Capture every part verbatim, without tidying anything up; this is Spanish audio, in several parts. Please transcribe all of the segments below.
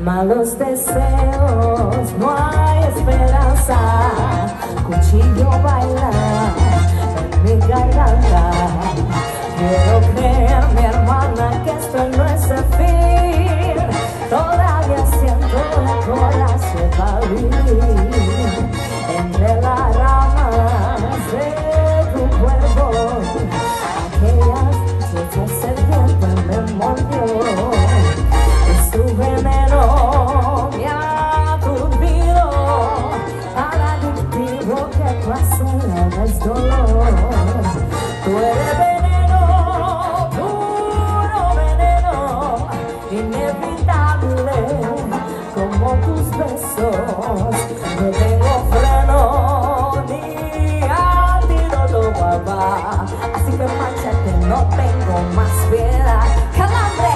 malos deseos, no hay esperanza. Cuchillo baila en mi garganta. Quiero creer, mi hermana, que esto no es el fin. Todavía siento la corazón para vivir entre las ramas de tu cuerpo. Aquellas flechas serpientes me mordió. Su veneno me ha aturdido, tan adictivo que tu hacer es dolor. Tú eres veneno, puro veneno, inevitable como tus besos. No tengo freno ni antídoto, papá, así que márchate, no tengo más piedad. ¡Calambre!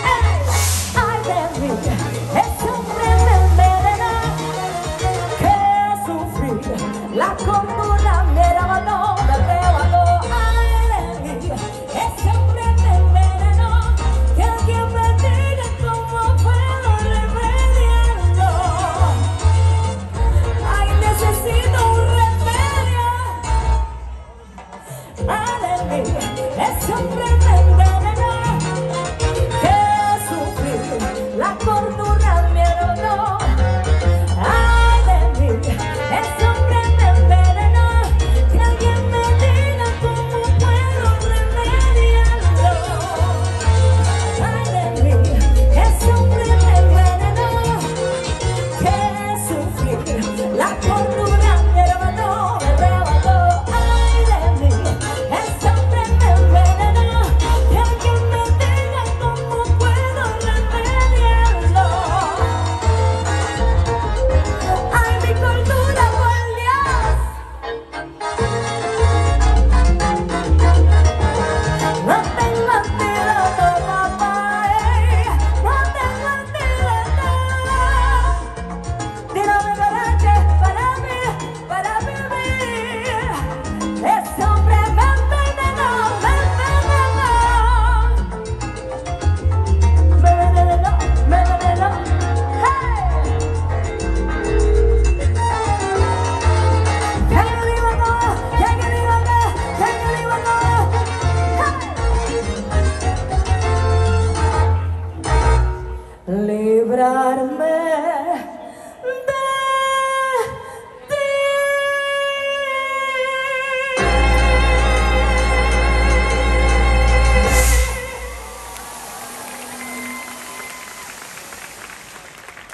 Ese hombre me envenena, que sufrí la cordura.